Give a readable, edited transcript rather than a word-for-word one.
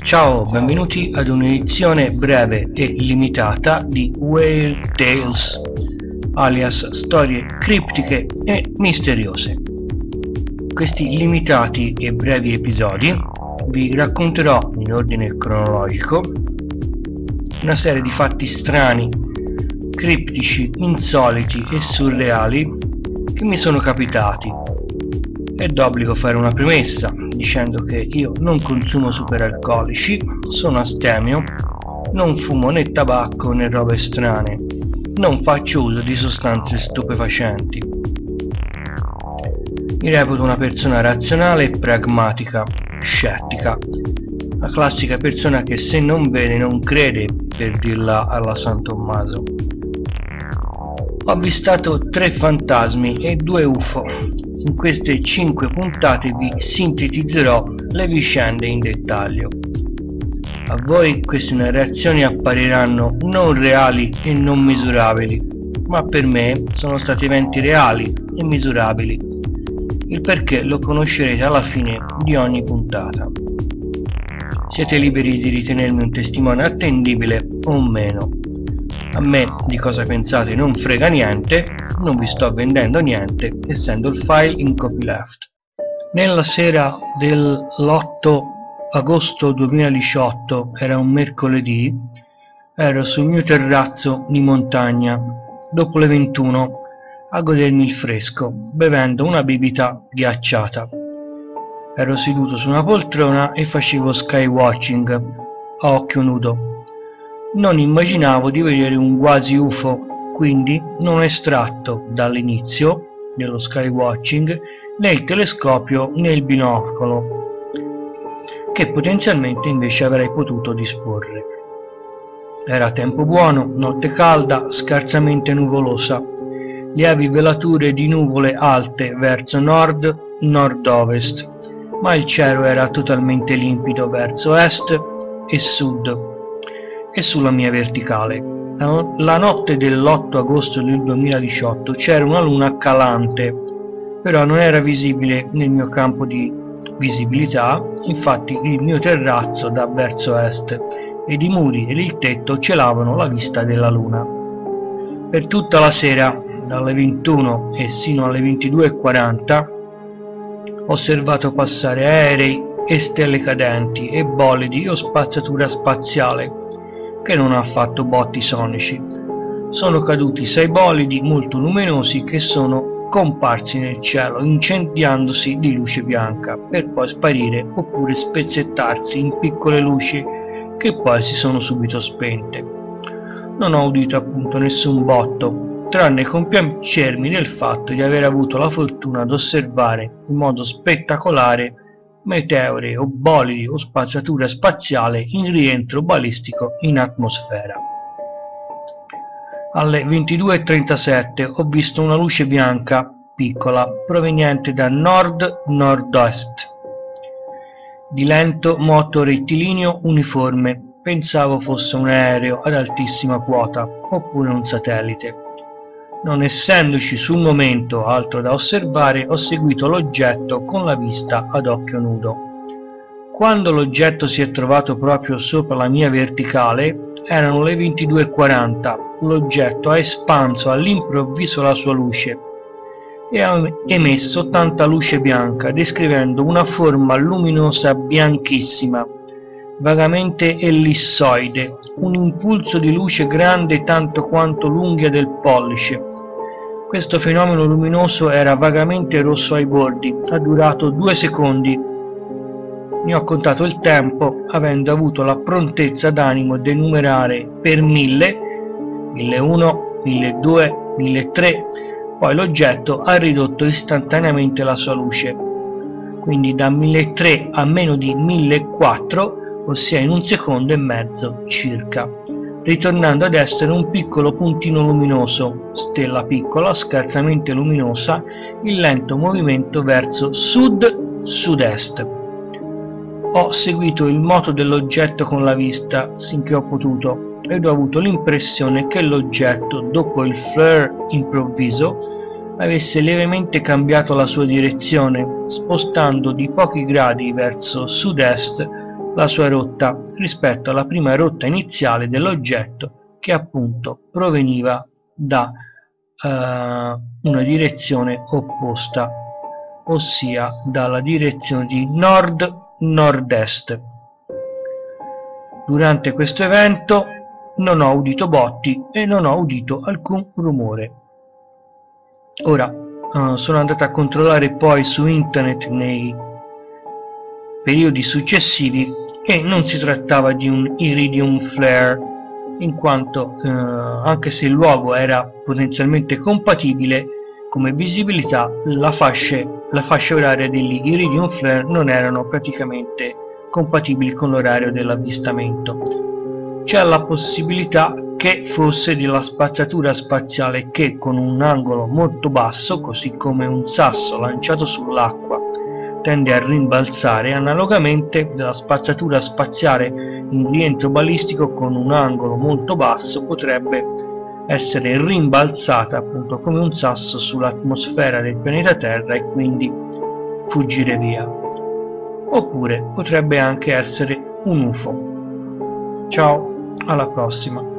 Ciao, benvenuti ad un'edizione breve e limitata di Whale Tales, alias storie criptiche e misteriose. In questi limitati e brevi episodi vi racconterò in ordine cronologico una serie di fatti strani, criptici, insoliti e surreali che mi sono capitati. È d'obbligo fare una premessa dicendo che io non consumo superalcolici, sono astemio, non fumo né tabacco né robe strane, non faccio uso di sostanze stupefacenti. Mi reputo una persona razionale e pragmatica, scettica, la classica persona che se non vede non crede, per dirla alla San Tommaso. Ho avvistato 3 fantasmi e 2 UFO. In queste 5 puntate vi sintetizzerò le vicende in dettaglio. A voi queste narrazioni appariranno non reali e non misurabili, ma per me sono stati eventi reali e misurabili. Il perché lo conoscerete alla fine di ogni puntata. Siete liberi di ritenermi un testimone attendibile o meno. A me di cosa pensate non frega niente, non vi sto vendendo niente, essendo il file in copyleft. Nella sera dell'8 agosto 2018, era un mercoledì, ero sul mio terrazzo di montagna, dopo le 21, a godermi il fresco, bevendo una bibita ghiacciata. Ero seduto su una poltrona e facevo skywatching a occhio nudo. Non immaginavo di vedere un quasi UFO, quindi non ho estratto dall'inizio dello skywatching né il telescopio né il binocolo, che potenzialmente invece avrei potuto disporre. Era tempo buono, notte calda, scarsamente nuvolosa, lievi velature di nuvole alte verso nord-nord-ovest, ma il cielo era totalmente limpido verso est e sud e sulla mia verticale. La notte dell'8 agosto del 2018 c'era una luna calante, però non era visibile nel mio campo di visibilità, infatti il mio terrazzo dà verso est ed i muri ed il tetto celavano la vista della luna. Per tutta la sera, dalle 21 e sino alle 22:40, ho osservato passare aerei e stelle cadenti e bolidi o spazzatura spaziale, che non ha fatto botti sonici. Sono caduti 6 bolidi molto luminosi che sono comparsi nel cielo incendiandosi di luce bianca per poi sparire oppure spezzettarsi in piccole luci che poi si sono subito spente. Non ho udito appunto nessun botto, tranne compiacermi del fatto di aver avuto la fortuna di osservare in modo spettacolare meteore o bolidi o spazzatura spaziale in rientro balistico in atmosfera. Alle 22:37 ho visto una luce bianca piccola proveniente da nord-nord-est, di lento moto rettilineo uniforme. Pensavo fosse un aereo ad altissima quota oppure un satellite. Non essendoci sul momento altro da osservare, ho seguito l'oggetto con la vista ad occhio nudo. Quando l'oggetto si è trovato proprio sopra la mia verticale, erano le 22:40, l'oggetto ha espanso all'improvviso la sua luce e ha emesso tanta luce bianca, descrivendo una forma luminosa bianchissima, vagamente ellissoide, un impulso di luce grande tanto quanto l'unghia del pollice. Questo fenomeno luminoso era vagamente rosso ai bordi, ha durato 2 secondi. Ne ho contato il tempo, avendo avuto la prontezza d'animo di enumerare per 1000, 1001, 1002, 1003, poi l'oggetto ha ridotto istantaneamente la sua luce, quindi da 1003 a meno di 1004, ossia in 1 secondo e mezzo circa, ritornando ad essere un piccolo puntino luminoso, stella piccola, scarsamente luminosa, in lento movimento verso sud-sud-est. Ho seguito il moto dell'oggetto con la vista sinché ho potuto ed ho avuto l'impressione che l'oggetto, dopo il flare improvviso, avesse lievemente cambiato la sua direzione, spostando di pochi gradi verso sud-est la sua rotta rispetto alla prima rotta iniziale dell'oggetto, che appunto proveniva da una direzione opposta, ossia dalla direzione di nord-nord-est. Durante questo evento non ho udito botti e non ho udito alcun rumore. Ora sono andato a controllare poi su internet nei periodi successivi e non si trattava di un iridium flare, in quanto anche se il luogo era potenzialmente compatibile come visibilità, la fascia oraria degli iridium flare non erano praticamente compatibili con l'orario dell'avvistamento. C'è la possibilità che fosse della spazzatura spaziale che, con un angolo molto basso, così come un sasso lanciato sull'acqua tende a rimbalzare, analogamente della spazzatura spaziale in rientro balistico con un angolo molto basso potrebbe essere rimbalzata appunto come un sasso sull'atmosfera del pianeta Terra e quindi fuggire via. Oppure potrebbe anche essere un UFO. Ciao, alla prossima.